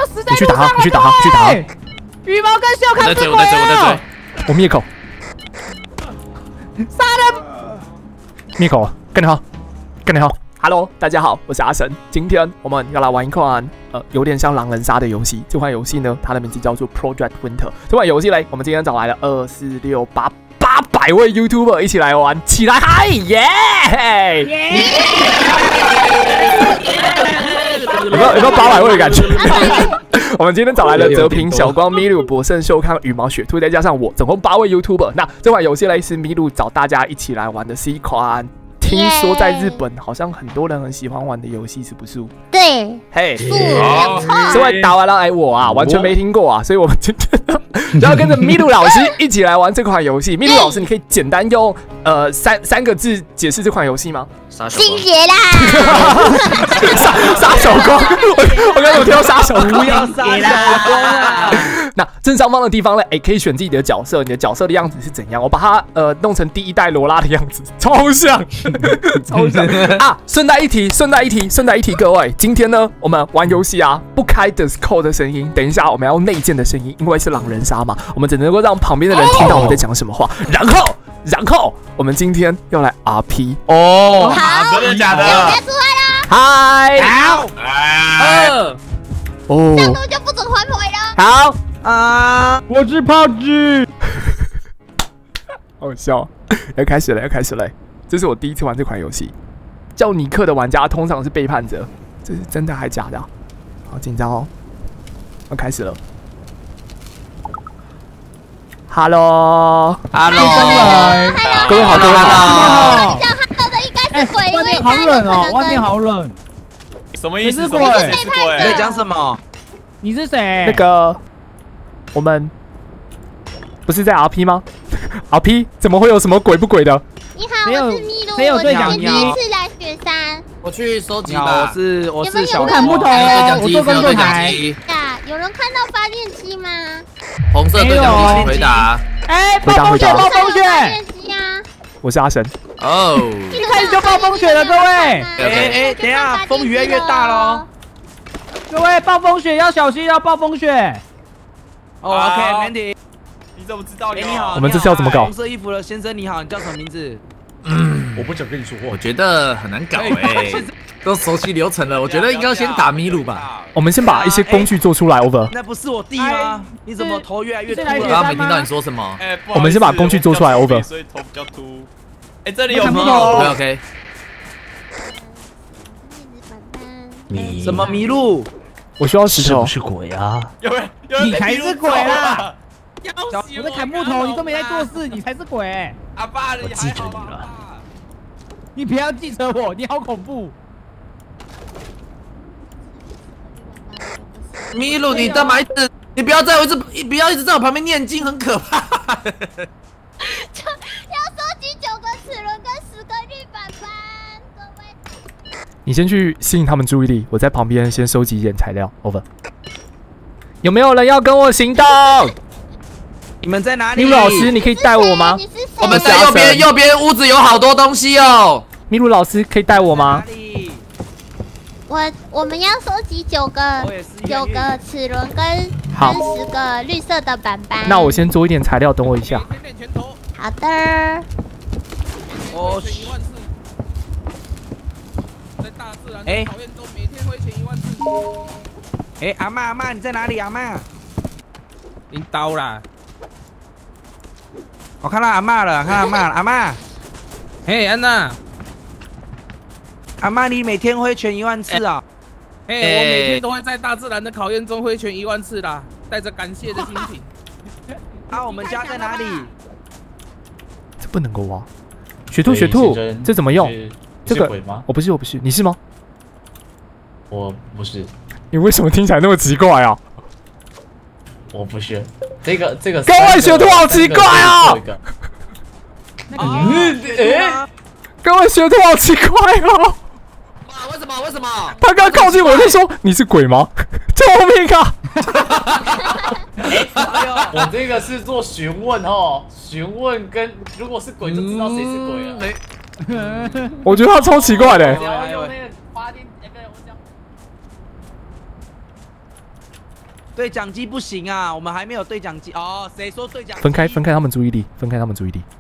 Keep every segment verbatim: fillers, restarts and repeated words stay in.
死在你去打他，你去打他，你去打他。 羽毛跟秀看这鬼啊！我在追，我在追。 我灭口。 杀人！ 灭口，跟你好，跟你好。Hello， 大家好，我是阿神。今天我们要来玩一款呃有点像狼人杀的游戏。这款游戏呢，它的名字叫做 Project Winter。这款游戏嘞，我们今天找来了二四六八八百位 YouTuber 一起来玩，起来嗨耶！有没有有没有八百位的感觉？我们今天找来了泽平、小光、米鲁、博胜、秀康、羽毛、雪兔，再加上我，总共八位 YouTuber。那这款游戏嘞是米鲁找大家一起来玩的，是一款。听说在日本好像很多人很喜欢玩的游戏，是不是？ 对， 嘿， 是没错。 这位打完了哎，我啊完全没听过啊，所以我们今天就要跟着米鲁老师一起来玩这款游戏。米鲁老师，你可以简单用呃三三个字解释这款游戏吗？ 心结啦！ 杀杀手光，我我刚有听到杀手光， 不要杀手光啊！ 那正上方的地方呢，哎，可以选自己的角色，你的角色的样子是怎样？我把它呃弄成第一代罗拉的样子，超像，超像啊！顺带一提，顺带一提，顺带一提，各位，今天呢，我们玩游戏啊，不开 Discord 的声音，等一下我们要内建的声音，因为是狼人杀嘛，我们只能够让旁边的人听到我们在讲什么话，然后。然后我们今天要来 R P 哦， 好， 真的假的？ 要出来了。 嗨， 好，二， 哦， 上路就不准还回了。 好啊，我是炮击， 好笑，要开始了，要开始了。这是我第一次玩这款游戏，叫尼克的玩家通常是背叛者，这是真的还假的、啊？好紧张哦，要开始了。Hello，Hello， 各位好，各位好。 叫 Hello 的应该是鬼， 外面好冷哦，外面好冷。 什么意思？ 你是鬼？ 你是鬼？ 你在讲什么？ 你是谁？ 那个，我们不是在 R P 吗 ？R P 怎么会有什么鬼不鬼的？ 你好，我是米露， 谁有队长？ 我第一次来雪山。 我去收集吧。 我是我是小砍木头，我做工作台。 有人看到发电机吗？ 红色对讲机回答。 哎，暴风雪，暴风雪！ 我是阿神。 哦， 一开始就暴风雪了，各位。 哎哎，等一下，风雨越来越大喽。 各位，暴风雪要小心，要暴风雪。 哦 ，OK， 没问题。 你怎么知道？ 哎，你好， 我们这次要怎么搞？ 红色衣服的先生，你好，你叫什么名字？ 嗯，我不想跟你说话。我觉得很难搞哎，都熟悉流程了，我觉得应该先打米鲁吧。 我们先把一些工具做出来 ，over。 那不是我弟吗？你怎么头越来越秃了？ 刚刚没听到你说什么。哎， 我们先把工具做出来 ，over。 所以头比较秃。哎，这里有木头 ，OK OK。 你什么麋鹿？ 我需要石头。 是不是鬼啊？ 有人， 你才是鬼啦！ 我我在砍木头，你都没在做事，你才是鬼。 阿爸， 我记着你了。 你不要记着我，你好恐怖。 米鲁，你的埋子，你不要在我一直，不要一直在我旁边念经，很可怕。 要收集九个齿轮跟十个绿板板，各位。 你先去吸引他们注意力，我在旁边先收集一点材料。over。有没有人要跟我行动？ 你们在哪里？ 米鲁老师，你可以带我吗？ 我们在右边，右边屋子有好多东西哦。 米鲁老师可以带我吗？ 我我们要收集九个九个齿轮跟好跟十个绿色的板板。 那我先做一点材料，等我一下。 好的。 我在大自然哎考验中，每天挥拳一万次。 哎，阿嬷阿嬷，你在哪里？阿嬷， 拎刀啦！ 我看到阿嬷了，看到阿嬷了，阿嬷， 嘿，安娜， 阿嬷，你每天挥拳一万次啊？ 嘿，我每天都会在大自然的考验中挥拳一万次啦，带着感谢的心情。 啊，我们家在哪里？ 这不能够挖。雪兔，雪兔，这怎么用？这个鬼吗？ 我不是，我不是，你是吗？ 我不是， 你为什么听起来那么奇怪啊？ 我不是。这个这个， 各位雪兔好奇怪哦！ 嗯，哎， 各位雪兔好奇怪哦！ 为什么？为什么？ 他刚靠近我就说你是鬼吗？救命啊！ 我这个是做询问哦，询问跟如果是鬼就知道谁是鬼了。 没， 我觉得他超奇怪的。 对讲机不行啊，我们还没有对讲机哦。谁说对讲机？ 分开分开他们注意力，分开他们注意力。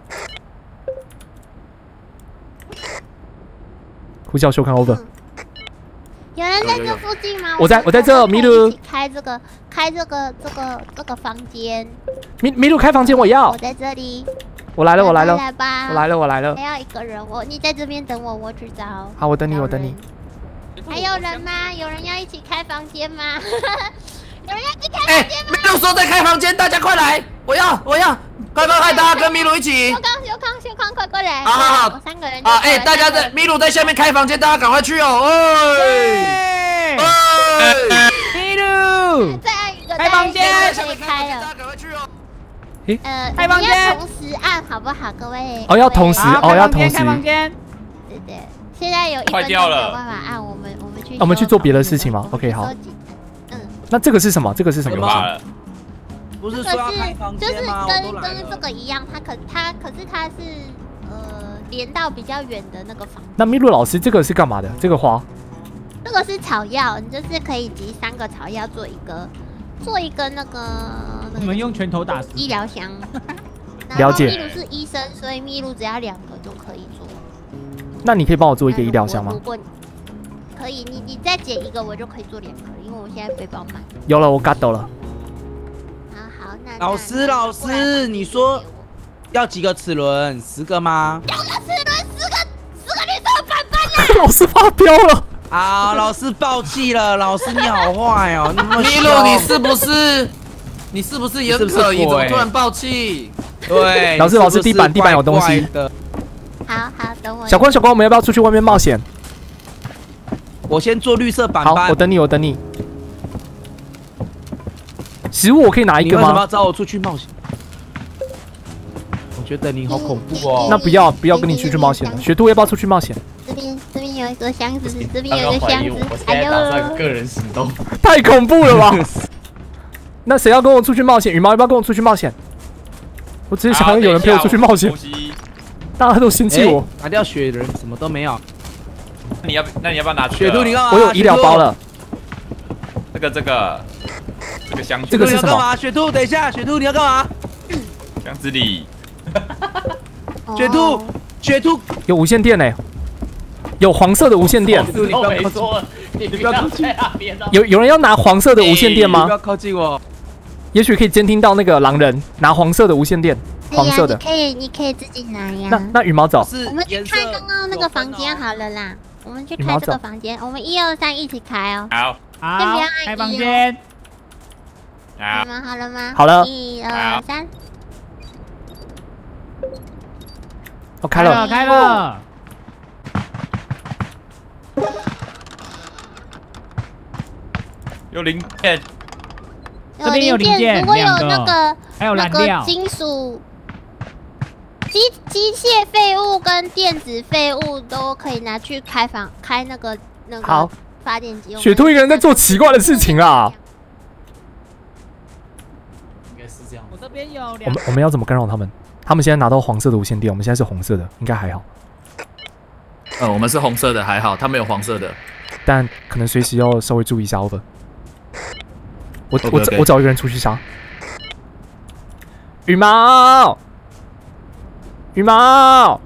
呼叫修看 over。 有人在这附近吗？ 我在我在这，麋鹿。 开这个开这个这个这个房间。 麋麋鹿开房间，我要。 我在这里。 我来了，我来了。 来吧。 我来了，我来了。 还要一个人，我你在这边等我，我去找。 好，我等你，我等你。 还有人吗？有人要一起开房间吗？有人要一起开房间吗？ 麋鹿说在开房间，大家快来！我要，我要，快快快，大家跟麋鹿一起。 修康，修康，修康，快过来！ 好好好， 三个人。 啊，哎，大家在麋鹿在下面开房间，大家赶快去哦！哎， 哎，麋鹿， 再按一个开房间， 可以开了。 大家赶快去哦！ 呃， 开房间， 要同时按好不好，各位？ 哦，要同时，哦，要同时。 开房间。 对对，现在有一分钟没有办法按，我们我们去。 我们去做别的事情吗 ？OK， 好。 嗯。 那这个是什么？这个是什么？ 不是说要开房间吗？ 就是跟跟这个一样，它可它可是它是呃连到比较远的那个房。 那麋鹿老师，这个是干嘛的？这个花？ 这个是草药，你就是可以集三个草药做一个做一个那个。 我们用拳头打死。 医疗箱。 了解。 麋鹿是医生，所以麋鹿只要两个就可以做。 那你可以帮我做一个医疗箱吗？ 如果可以，你你再捡一个，我就可以做两个，因为我现在背包满。 有了，我 get 到了。 好，那老师，老师，你说要几个齿轮？十个吗？ 九个齿轮，十个，十个绿色板板啦！ 老师发飙了。 啊，老师爆气了，老师你好坏哦！ 麋鹿，你是不是？你是不是也很可疑？怎么突然爆气？ 对， 老师，老师，地板地板有东西。 好好，等我。 小光，小光，我们要不要出去外面冒险？ 我先做绿色板板。 好，我等你，我等你。食物我可以拿一个吗？ 你为什么要找我出去冒险？我觉得你好恐怖哦。 那不要不要跟你出去冒险了。雪兔要不要出去冒险？ 这边这边有一个箱子，这边有一个箱子。 我现在打算个人行动。 太恐怖了吧！那谁要跟我出去冒险？羽毛要不要跟我出去冒险？我只是想要有人陪我出去冒险。大家都嫌弃我。 拿掉雪人，什么都没有。 你要那你要不要拿雪兔？你干嘛？ 我有医疗包了。 这个这个这个箱子， 这个是什么？ 雪兔，等一下，雪兔你要干嘛？ 箱子里。 雪兔，雪兔有无线电呢，有黄色的无线电。 你都没说，你不要在那边。 有有人要拿黄色的无线电吗？ 不要靠近我。 也许可以监听到那个狼人拿黄色的无线电，黄色的。 可以，你可以自己拿呀。 那那羽毛走。 我们去开刚刚那个房间好了啦。我们去开这个房间，我们一二三一起开哦。 好， 好，开房间。 好， 你们好了吗？ 好了。 一二三。 我开了， 开了。 有零件。 这边有零件， 如果有那个还有燃料、 金属、机机械废物跟电子废物都可以拿去开房开那个那个发电机。 雪兔一个人在做奇怪的事情啊！ 应该是这样。 我这边有。 我们我们要怎么干扰他们？他们现在拿到黄色的无线电，我们现在是红色的，应该还好。 呃，我们是红色的，还好，他们有黄色的， 但可能随时要稍微注意一下 over。我 okay, 我 okay. 我找一个人出去杀。羽毛，羽毛，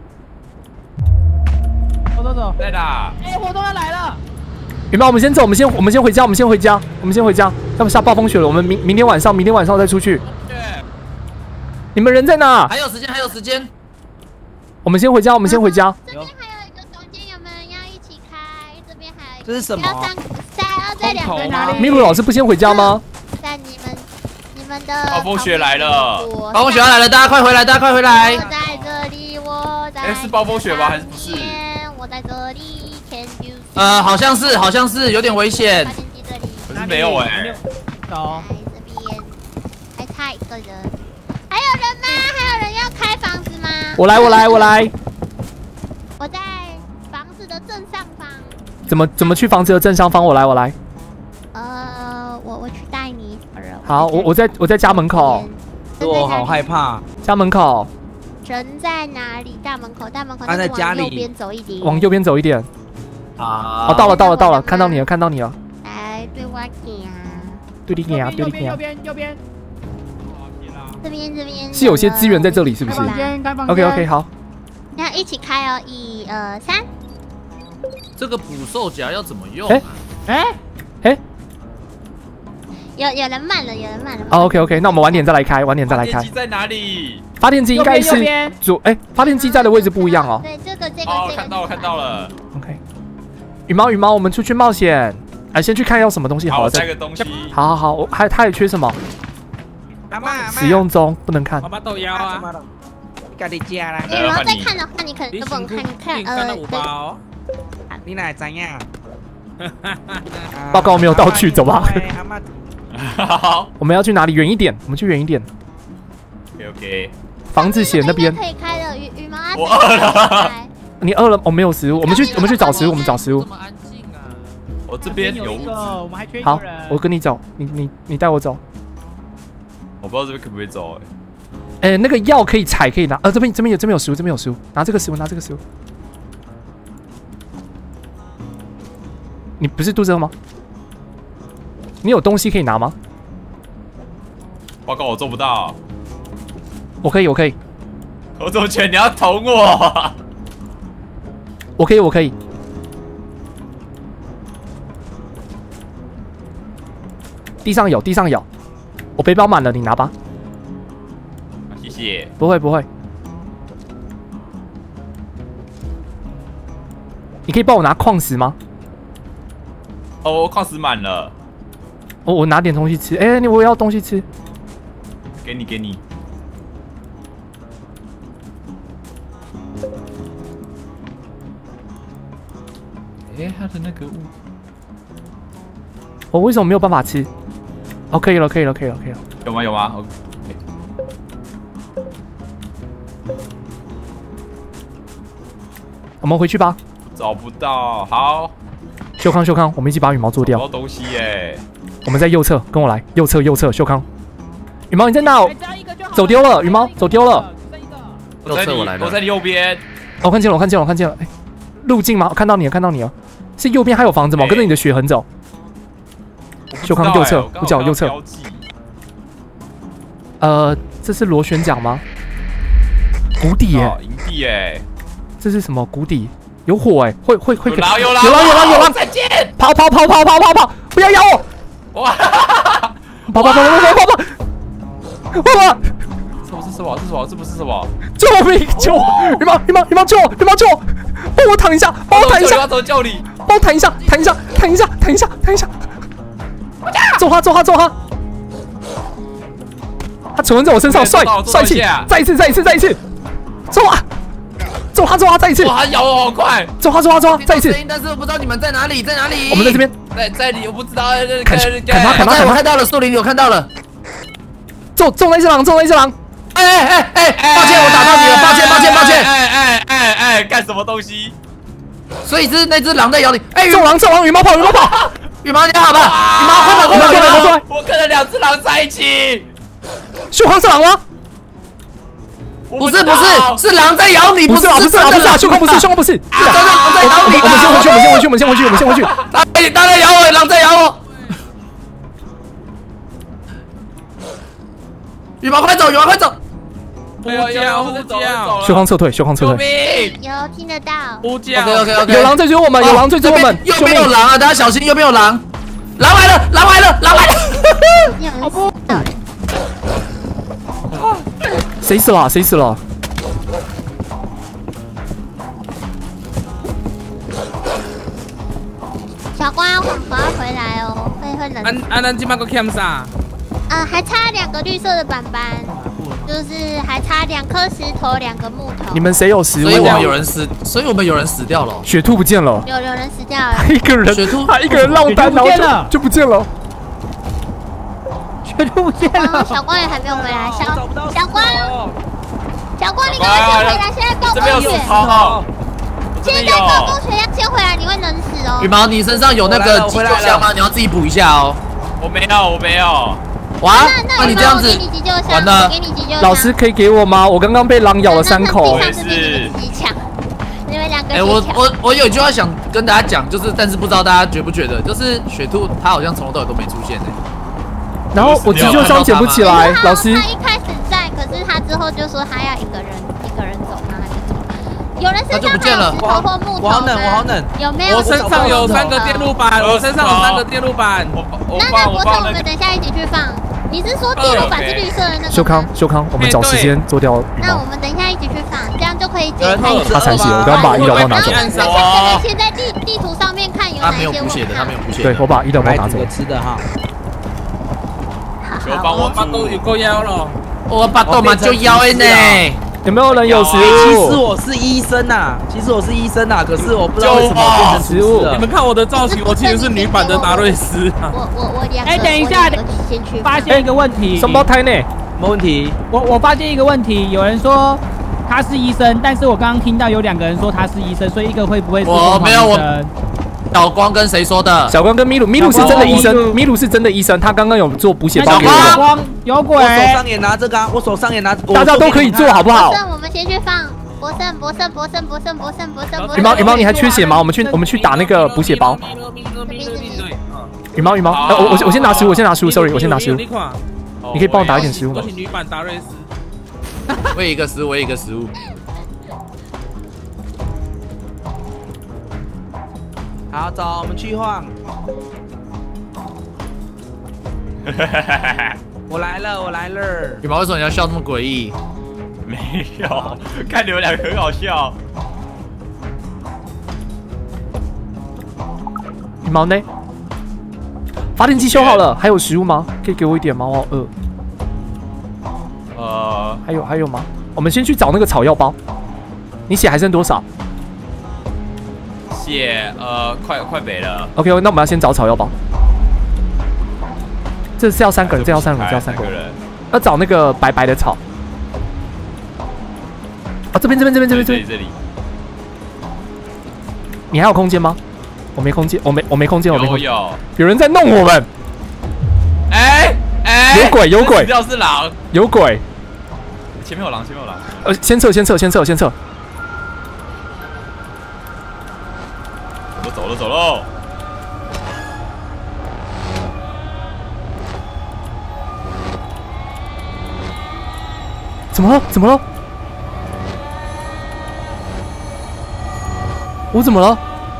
走走走， 在哪？ 哎，活动要来了。 羽毛，我们先走，我们先我们先回家，我们先回家，我们先回家。要不下暴风雪了，我们明明天晚上，明天晚上再出去。你们人在哪？ 还有时间，还有时间。 我们先回家，我们先回家。 这边还有一个房间，有没有人要一起开？这边还有。 这是什么？ 要三三要再两个人。 麋鹿老师不先回家吗？ 在你们你们的。 暴风雪来了！ 暴风雪要来了，大家快回来，大家快回来！ 我在这里，我在。 哎，是暴风雪吗？还是不是？ 我在这里 ，Can you？ 呃，好像是，好像是有点危险。 可是没有哎。 走。这边还差一个人。还有人吗？还有人要开房子吗？ 我来，我来，我来。 我在房子的正上方。 怎么怎么去房子的正上方？我来，我来。 呃，我我去带你。 好，我我在我在家门口。 我好害怕。 家门口。 人在哪里？大门口，大门口。 他在家里。 往右边走一点。 往右边走一点。 啊。 哦，到了，到了，到了，看到你了，看到你了。 来，对我点。 对你啊，对右你啊。 边右边右边， 这边这边是有些资源在这里，是不是开房间开房间。 ？OK OK， 好。 那一起开哦，一二三。 这个捕兽夹要怎么用哎啊？ 哎， 哎， 有有人慢了，有人慢了。 哦 OK OK， 那我们晚点再来开，晚点再来开电。机在哪里？ 发电机应该是右边右边左，哎，发电机在的位置不一样哦。 对，这个这个哦， 这个。 看到了看到。了。 OK， 羽毛羽毛，我们出去冒险。哎，先去看要什么东西好好， 了。 带再个东西。 好好好，我还他还缺什么？ 阿妈，阿嬷使用中，不能看妈。妈豆腰啊， 你家己食啦， 羽毛在看的话，你可能就不能看，你看你看到呃， 五对， 包， 你哪会知影？ 报告没有到去走吧阿妈， 好我们要去哪里？远一点，我们去远一点。 ，OK OK。 房子写那边。 可以开的，羽羽毛啊。 我饿了。 你饿了？我、哦、没有食物，我们去我们去找食物，我们找食物这。么安静啊！ 我这边有物资， 有一个，我们还缺一好个人。， 我跟你走，你你你带我走。 我不知道这边可不可以走哎。 哎、那个药可以采，可以拿。呃，这边这边有这边有食物，这边有食物，拿这个食物，拿这个食物。你不是肚子饿吗？你有东西可以拿吗？ 报告我做不到， 我可以，我可以， 我怎么觉得你要捅我？ 我可以，我可以。地上有，地上有。我背包满了，你拿吧。 谢谢。 不会，不会。你可以帮我拿矿石吗？ 哦，矿石满了， 我我拿点东西吃。哎、你我也要东西吃。 给你给你。哎，他的那个物， 我为什么没有办法吃？哦，可以了，可以了，可以了，可以了。 有吗有吗？哦我们回去吧。 找不到，好， 秀康，秀康，我们一起把羽毛做掉。 找到东西耶。 我们在右侧，跟我来，右侧，右侧，秀康。羽毛你在哪？ 哎加一个就好了走丢了羽毛走丢了， 只剩一个。 我在你右侧我来了我在你右边。 哦，我看见了，我看见了，我看见了。哎，路径吗？我看到你了，看到你了。是右边还有房子吗？我跟着你的血痕走。秀康右侧， 我五角右侧。呃，这是螺旋桨吗？谷底耶， 营地耶， 这是什么？谷底有火哎，会会会有狼有狼有狼有狼有狼！ 再见！ 跑跑跑跑跑跑跑！不要咬我！ 哇！ 跑跑跑跑跑跑跑跑！哇！ 这不是什么？这是什么？这不是什么？ 救命！救我！羽毛羽毛羽毛救我！羽毛救我！帮我躺一下，帮我躺一下， 怎么救你？ 帮我弹一下，弹一下，弹一下，弹一下，弹一下。揍他，揍他，揍他！他存在在我身上，帅帅气！再一次，再一次，再一次！揍啊！揍他，揍他，再一次！ 哇，他咬我好快！ 揍他，揍他，揍他，再一次！ 声音，但是我不知道你们在哪里，在哪里？ 我们在这边， 在在你，我不知道。 砍砍他，砍他， 哎， 砍他！ 我看到了，树林里我看到了。 揍揍那只狼，揍那只狼！ 哎哎哎哎！抱歉，我打到你了，抱歉，抱歉，抱歉。 哎哎哎哎，干什么东西？ 所以是那只狼在咬你。哎， 揍狼，揍狼！羽毛跑，羽毛跑！ 羽毛你好吧？羽毛快跑，快跑， 快跑，快跑！ 我跟了两只狼在一起。 秀康是狼吗？ 不是不是，是狼在咬你， 不是啊，不是啊，不是啊，秀康不是，秀康不是。 真的狼在咬你。 我们先回去，我们先回去，我们先回去，我们先回去。 哎，狼在咬我，狼在咬我。羽毛快走，羽毛快走！ 呼叫呼叫， 秀康撤退，秀康撤救退。 命！ 有听得到。 呼叫 OK OK OK， 有狼在追我们，有狼在追我们， 右救命！ 边有狼啊，大家小心，右边有狼。狼来了，狼来了，狼来了！ 你有人死的。 谁死了？谁死了？ 小光要赶快回来哦，会会冷。 安安安今麦个欠啥？ 呃，还差两个绿色的板板，就是还差两颗石头，两个木头。 你们谁有食所以我物啊？ 们有人死，所以我们有人死掉了。 雪兔不见了， 有有人死掉了。 他一个人雪兔， 他一个人落单，然后雪兔不见了就就不见了。 雪兔不见光了。 小光也还没有回来，小小光，小光你赶哎快先回来，现在暴这边有风雪石，头哦， 现在暴风雪要先回来，你会冷死哦羽。毛，你身上有那个急救箱吗？你要自己补一下哦。 我没有，我没有。 哇， 那那那你这样子我给你急救箱， 完了我给你急救箱。 老师可以给我吗？我刚刚被狼咬了三口那。 也是那地上是你们自己抢，你们两个哎、我自己抢。 我我有一句话想跟大家讲，就是但是不知道大家觉不觉得，就是雪兔它好像从头到尾都没出现哎、 然后我急救箱捡不起来，老师。 他一开始在，可是他之后就说他要一个人一个人走，然后他就走。有人身上还有石头或木头吗？ 我好冷，我好冷。 有没有？ 我身上有三个电路板，我身上有三个电路板。 那那博胜，我们等一下一起去放。你是说电路板是绿色的那个？ 修康，修康，我们找时间做掉羽毛。 那我们等一下一起去放，这样就可以解开。 他残血，我刚把医疗包拿走。 而且可能先在地地图上面看有哪些问题。 他没有补血的， 对我把医疗包拿走。 吃的哈。 求帮我巴豆有够妖了， 我巴豆嘛就妖呢。 有没有人有食物？ 其实我是医生呐，其实我是医生呐，可是我不知道为什么变成食物了。 你们看我的造型，我其实是女版的达瑞斯。 我我我两个。 哎，等一下， 先去发现一个问题。 双胞胎呢？ 没问题。 我我发现一个问题，有人说他是医生，但是我刚刚听到有两个人说他是医生，所以一个会不会是我没有我。小光跟谁说的？ 小光跟米鲁，米鲁是真的医生，米鲁是真的医生，他刚刚有做补血包给我。 小光有鬼！ 我手上也拿这个，我手上也拿。 大家都可以做好不好？ 博胜，我们先去放。博胜，博胜，博胜，博胜，博胜，博胜。 羽毛，羽毛，你还缺血吗？我们去，我们去打那个补血包。羽毛，羽毛，呃，我我我先拿食物，我先拿食物 ，sorry， 我先拿食物。你可以帮我打一点食物吗？ 女版达瑞斯。 我有一个食物，我有一个食物。 好，走，我们去晃。我来了，我来了。 羽毛，为什么你要笑这么诡异？ 没有，看你们两个很好笑。 羽毛呢？发电机修好了，还有食物吗？可以给我一点吗？我好饿。 呃， 还有还有吗？我们先去找那个草药包。你血还剩多少？ 血呃，快快没了。 OK， 那我们要先找草药包。这是要三个人，这要三个人，这要三个人。要找那个白白的草。啊，这边这边这边这边这里这里。 你还有空间吗？我没空间，我没我没空间，我没空间。 有有人在弄我们。 哎哎， 有鬼有鬼！ 要是狼， 有鬼！ 前面有狼，前面有狼。 呃，先撤先撤先撤先撤。 我走了走喽。 怎么了？怎么了？我怎么了？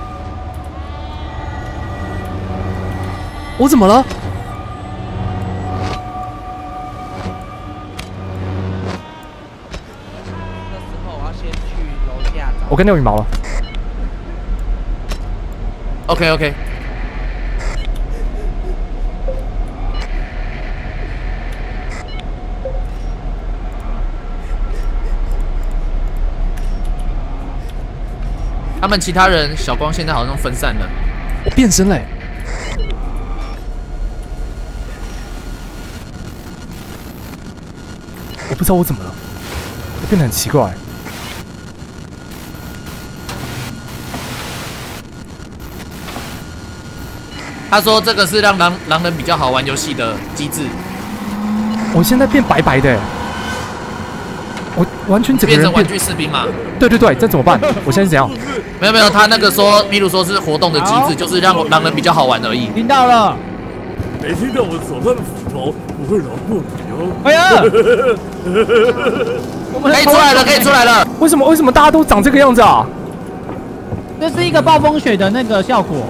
我怎么了？ 这时候我要先去楼下找。 我跟那有羽毛了。 OK OK。他们其他人，小光现在好像分散了。 我变身嘞！我不知道我怎么了，我变得很奇怪。 他说这个是让狼狼人比较好玩游戏的机制。 我现在变白白的，我完全整个人变成玩具士兵嘛？ 对对对，这怎么办？我现在是怎样？ 没有没有，他那个说，秘鲁说是活动的机制，就是让狼人比较好玩而已。 听到了。 没听到我手上的斧头，我会饶过你哦。 哎呀！ 可以出来了，可以出来了。 为什么为什么大家都长这个样子啊？ 这是一个暴风雪的那个效果。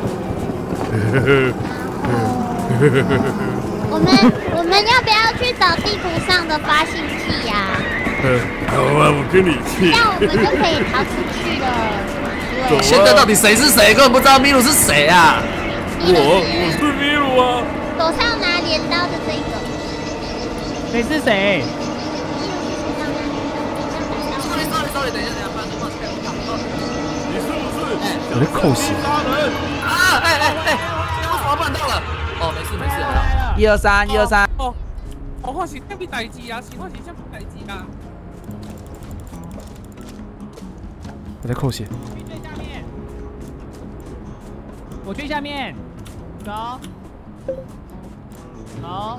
我们我们要不要去找地图上的发信器呀？ 好啊，我跟你去。 这样我们就可以逃出去了。 现在到底谁是谁？根本不知道秘鲁是谁啊！ 我我是秘鲁啊。 手上拿镰刀的这个。 谁是谁？ 你是不是？ 我在扣血。 啊！哎哎哎！我手办到了。哦，没事没事，好。 一二三，一二三。 哦，我发现这笔代志啊，是发现这笔代志啊。 我在扣血。 去最下面。我去下面。走。走。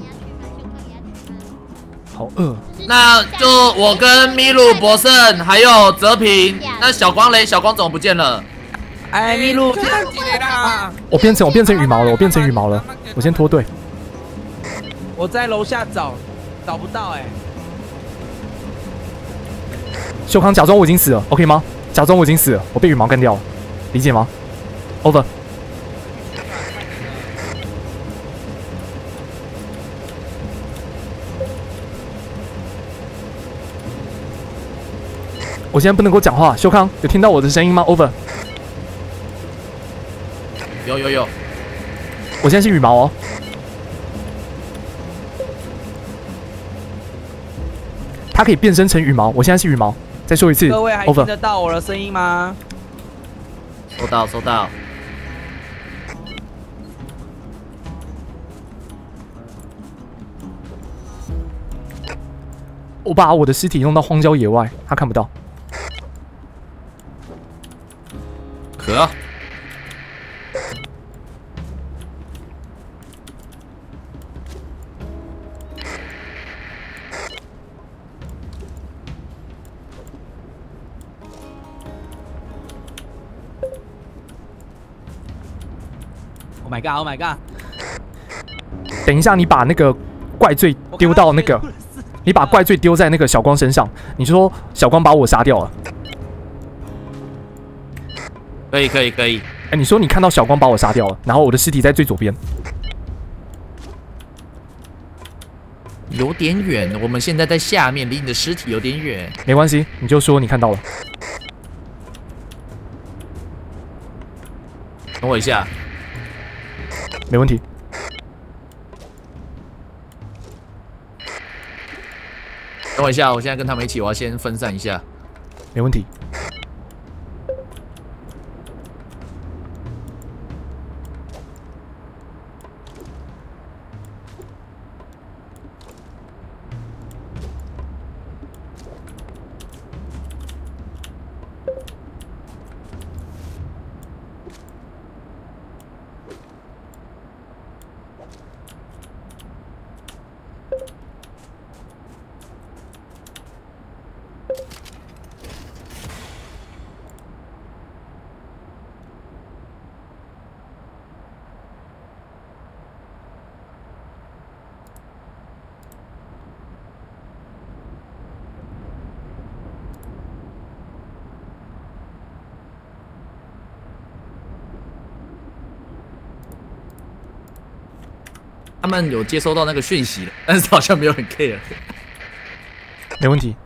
好饿。 那就我跟米鲁、博胜还有泽平，那小光嘞？小光怎么不见了？ 哎，米鲁， 啦！ 我变成我变成羽毛了，我变成羽毛了，我先脱队。 我在楼下找，找不到哎。 秀康，假装我已经死了 ，OK 吗？假装我已经死了，我被羽毛干掉了，理解吗 ？Over。我现在不能够讲话，秀康有听到我的声音吗 ？Over。 有有有， 我现在是羽毛哦。它可以变身成羽毛，我现在是羽毛。再说一次 ，Over。 各位还听得到我的声音吗？ 收到收到。 我把我的尸体弄到荒郊野外，他看不到。 可。 Oh my god! Oh my god! 等一下，你把那个怪罪丢到那个，你把怪罪丢在那个小光身上。你说小光把我杀掉了， 可以可以可以。 哎，你说你看到小光把我杀掉了，然后我的尸体在最左边， 有点远。我们现在在下面，离你的尸体有点远。 没关系，你就说你看到了。 等我一下。 没问题。 等我一下，我现在跟他们一起，我要先分散一下。 没问题。 他们有接收到那个讯息了，但是好像没有很 care。 没问题。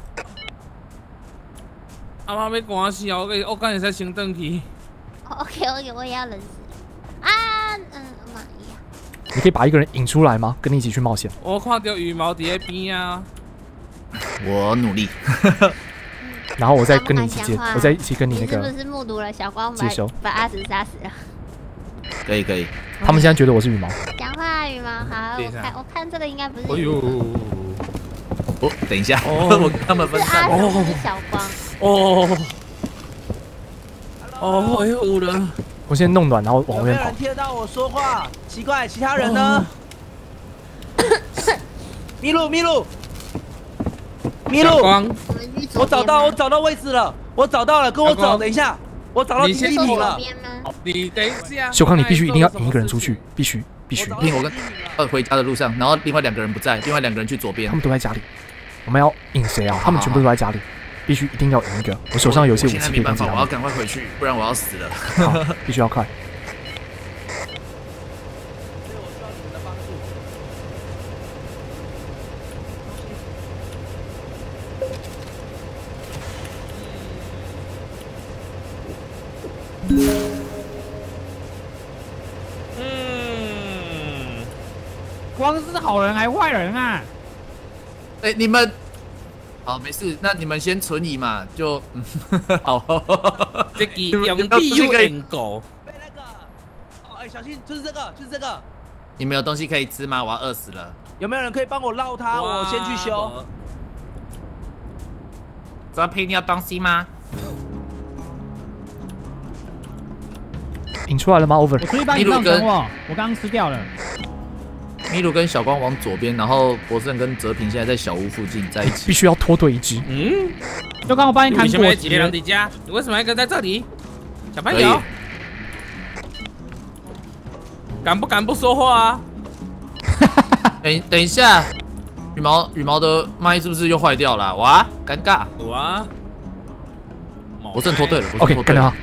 阿妈要赶死我，我我敢会使先转去。 OK OK， 我也要冷死啊！嗯，妈呀！ 你可以把一个人引出来吗？跟你一起去冒险。 我看到羽毛伫在边啊。 我努力。 然后我再跟你一起接，我再一起跟你那个。 你是不是目睹了小光把把阿紫杀死了？ 可以可以。 他们现在觉得我是羽毛。 讲话羽毛，好，我看我看这个应该不是。 哎呦！ 哦，等一下，我跟他们分散。 哦，是小光。 哦。哦，哎呦了！ 我先弄暖，然后往后面跑。 有没有人听得到我说话？奇怪，其他人呢？麋鹿，麋鹿，麋鹿！我找到，我找到位置了，我找到了，跟我走。等一下，我找到第一名了。 你等一下， 修康，你必须一定要引一个人出去，必须必须。 听我跟呃回家的路上，然后另外两个人不在，另外两个人去左边。 他们都在家里，我们要引谁啊？他们全部都在家里。必须一定要赢一个，我手上有些武器可以没办法，我要赶快回去，不然我要死了。 好，必须要快。 嗯，光是好人还坏人啊？ 哎、欸，你们。好，没事，那你们先存疑嘛，就嗯，好。 这个用地有人狗。 被那个，哦，哎，小心，就是这个，就是这个。 你们有东西可以吃吗？我要饿死了。 有没有人可以帮我绕它？我先去修。 只要配你要东西吗？ 引出来了吗 ？Over。 我可以帮你上等我，我刚刚吃掉了。 米鲁跟小光往左边，然后博胜跟泽平现在在小屋附近在一起， 必须要拖对一只。 嗯， 就刚我帮你砍果子。人的家，你为什么一个在这里？小朋友，敢不敢不说话啊？ 等等一下，羽毛羽毛的麦是不是又坏掉了？哇，尴尬！ 哇， 博胜拖对了 ，OK， 干得好。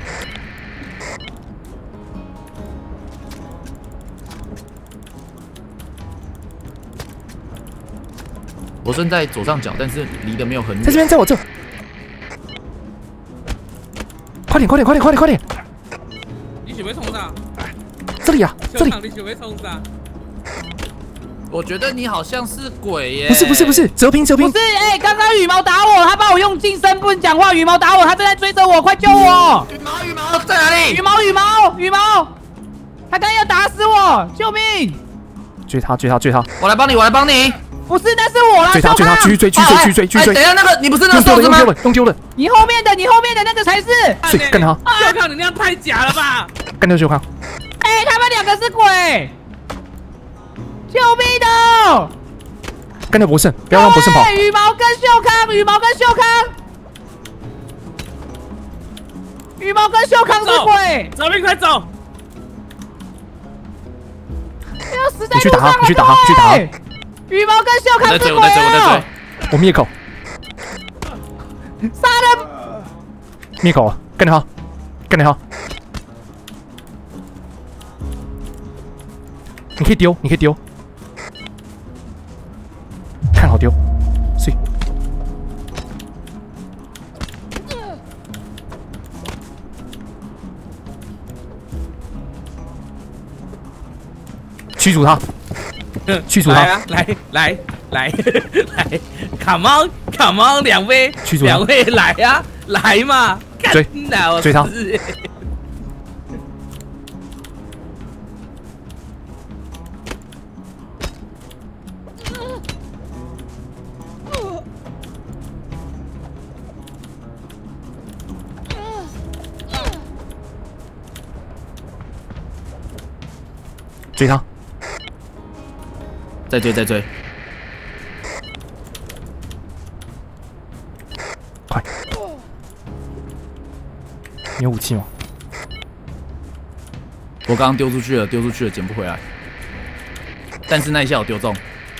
博胜在左上角，但是离得没有很远。 在这边，在我这。快点，快点，快点，快点，快点！ 你准备冲啥？ 这里啊，这里。 你准备冲啥？ 我觉得你好像是鬼耶！ 不是不是不是，哲平哲平不是哎，刚刚羽毛打我，他把我用近身不能讲话，羽毛打我，他正在追着我，快救我！ 羽毛羽毛在哪里？ 羽毛羽毛羽毛，他刚要打死我，救命！ 追他追他追他！ 我来帮你，我来帮你。 不是，那是我啦！ 追他追他，继续追继续追继续追继续追！ 等一下，那个你不是那个瘦子吗？ 用丢了用丢了！ 你后面的你后面的那个才是！ 所以干他！ 秀康，你那样太假了吧！ 干掉秀康！ 哎，他们两个是鬼！救命的！ 干掉博胜，不要让博胜跑。 羽毛跟秀康，羽毛跟秀康，羽毛跟秀康是鬼。 走，你快走！ 要死在你去打他，你去打他，你去打他。 羽毛跟秀康是鬼啊！ 我在追，我在追， 我灭口。 杀人！ 灭口啊！干掉他，干掉他。你可以丢，你可以丢。 看好丢，碎。驱逐他，驱逐他！ 来啊，来来来来 ，Come on，Come on， 两位， 驱逐他！ 两位来啊，来嘛， 追，追他！追他！ 再追再追！ 快！你有武器吗？ 我刚刚丢出去了，丢出去了，捡不回来。但是那一下我丢中。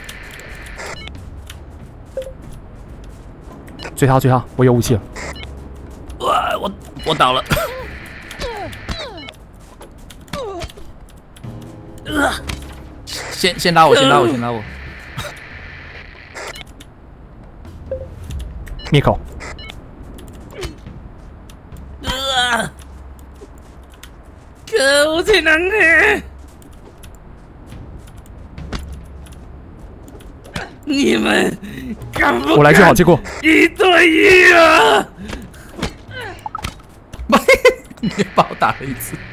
追他追他！我有武器了。 哇！我我倒了。先先拉我，先拉我，先拉我。 灭口。 啊！可恶，这男人！你们敢不敢？ 我来就好，结果一对一啊！ 你把我打了一次。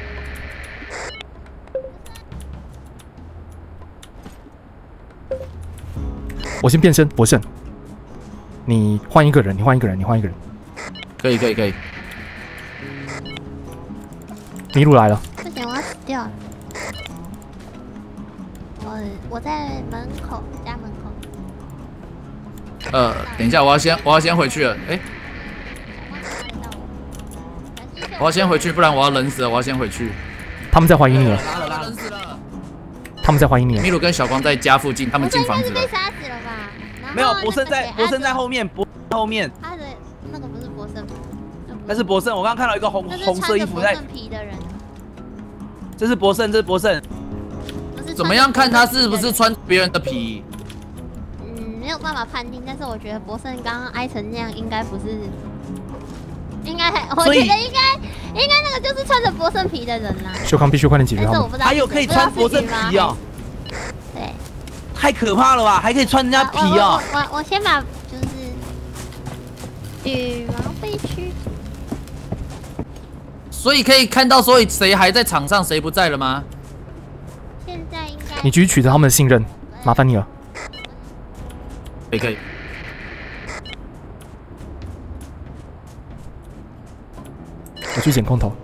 我先变身，博胜。你换一个人，你换一个人，你换一个人。 可以，可以，可以。 麋鹿来了。 不行，我要死掉了。我我在门口，家门口。 呃，等一下，我要先，我要先回去了。哎、欸，我要先回去，不然我要冷死了。我要先回去。 他们在怀疑你了。 拉了，冷死了。 他们在怀疑你了。 秘鲁跟小光在家附近，他们进房子了。 被杀死了吧？ 没有，博胜在，博胜在后面，博后面。 他的那个不是博胜吗？ 那是博胜，我刚刚看到一个红红色衣服在。 皮的人。 这是博胜，这是博胜。 怎么样看他是不是穿别人的皮？ 嗯，没有办法判定，但是我觉得博胜刚刚挨成那样，应该不是。应该，我觉得应该，应该那个就是穿着博胜皮的人啦。 秀康必须快点解决他们。 还有可以穿博胜皮哦。 对。 太可怕了吧！还可以穿人家皮哦。 我我我先把就是羽毛被驱逐。 所以可以看到，所以谁还在场上，谁不在了吗？ 现在应该。 你继续取得他们的信任，麻烦你了。 可以可以。 我去捡空投。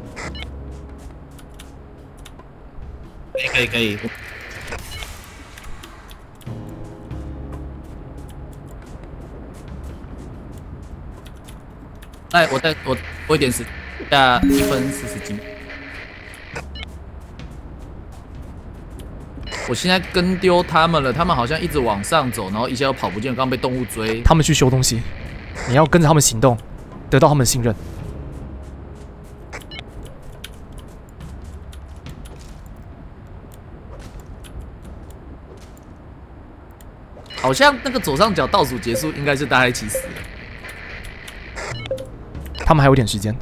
可以可以可以。来，我再我多一点时，下一分四十斤。我我现在跟丢他们了，他们好像一直往上走，然后一下又跑不见，刚被动物追。 他们去修东西，你要跟着他们行动，得到他们的信任。 好像那个左上角倒数结束，应该是大家一起死了。 他们还有点时间。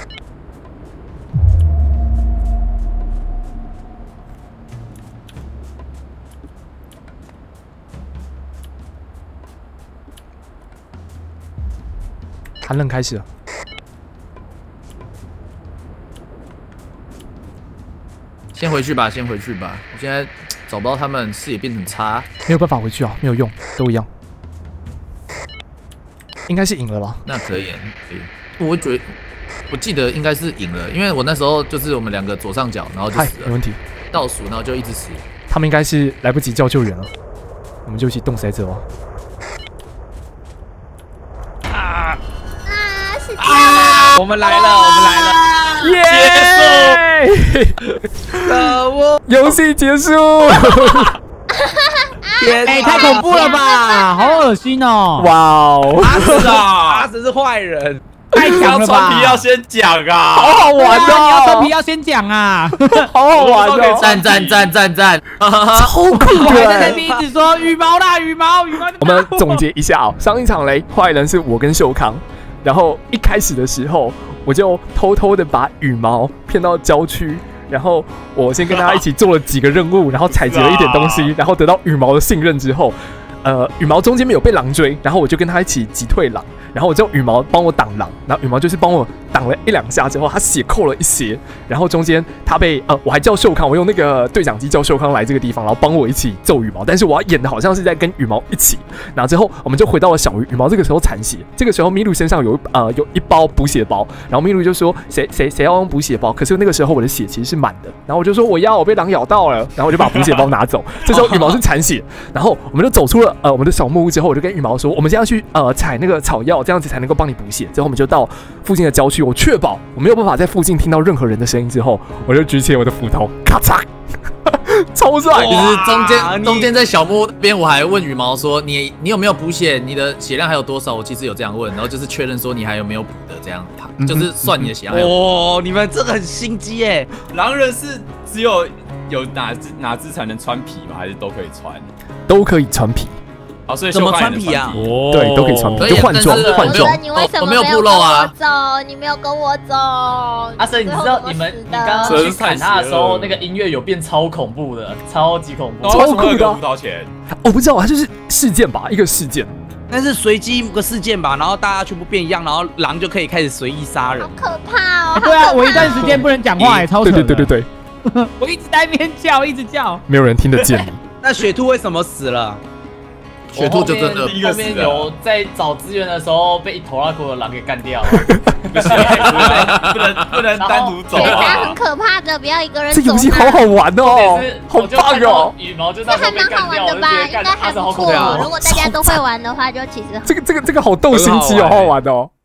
寒冷开始了。 先回去吧，先回去吧。我现在找不到他们，视野变很差， 没有办法回去啊，没有用，都一样。应该是赢了吧？ 那可以，可以。我觉得，我记得应该是赢了，因为我那时候就是我们两个左上角，然后就死了， 没问题。 倒数，然后就一直死。 他们应该是来不及叫救援了，我们就一起冻死在这吧。 啊！啊！是这样啊！我们来了，我们来了。 耶！ 可恶！ 游戏结束。 天， 哎，太恐怖了吧！好恶心哦！ 哇哦！ 阿死啊！阿死是坏人， 太强了吧！ 穿皮要先讲啊， 好好玩哦！ 你要穿皮要先讲啊！ 好好玩哦！ 赞赞赞赞赞！ 超酷我还在的！ 那边一直说羽毛啦，羽毛，羽毛。 我们总结一下哦，上一场雷坏人是我跟秀康，然后一开始的时候我就偷偷的把羽毛骗到郊区。然后我先跟大家一起做了几个任务，然后采集了一点东西，然后得到羽毛的信任之后，呃，羽毛中间没有被狼追，然后我就跟他一起击退狼，然后我叫羽毛帮我挡狼，然后羽毛就是帮我挡了一两下之后，他血扣了一些，然后中间他被呃，我还叫秀康，我用那个对讲机叫秀康来这个地方，然后帮我一起揍羽毛，但是我要演的好像是在跟羽毛一起，然后之后我们就回到了小鱼，羽毛这个时候残血，这个时候米露身上有呃有一包补血包，然后米露就说谁谁谁要用补血包，可是那个时候我的血其实是满的，然后我就说我要，我被狼咬到了，然后我就把补血包拿走，这时候羽毛是残血，然后我们就走出了呃我们的小木屋之后，我就跟羽毛说，我们现在去呃采那个草药，这样子才能够帮你补血，之后我们就到附近的郊区，我确保我没有办法在附近听到任何人的声音之后，我就举起我的斧头，咔嚓，超帅！ 就是中间中间在小木那边，我还问羽毛说：“你你有没有补血？你的血量还有多少？”我其实有这样问，然后就是确认说你还有没有补的，这样就是算你的血量。 哦，你们这个很心机耶！ 狼人是只有有哪只哪只才能穿皮吗？还是都可以穿？ 都可以穿皮。 哦，所以怎么穿皮啊？ 哦， 对，都可以穿皮，就换装换装。 你为什么没有跟我走？你没有跟我走。 阿生，你知道你们你刚刚去砍他的时候，那个音乐有变超恐怖的，超级恐怖， 超酷的。 五刀钱？ 我不知道，它就是事件吧，一个事件。 那是随机个事件吧，然后大家全部变一样，然后狼就可以开始随意杀人。 好可怕哦！ 对啊，我一段时间不能讲话，也超扯。 对对对对对，我一直在那边叫，一直叫， 没有人听得见你。 那雪兔为什么死了？ 雪兔就真的后面有在找资源的时候被一头拉苦的狼给干掉了， 不行，不能不能单独走啊！很可怕的，不要一个人走。 这游戏好好玩哦，好棒哦！ 羽毛就这还蛮好玩的吧？应该还不错。如果大家都会玩的话，就其实这个这个这个好斗心机哦，好好玩哦。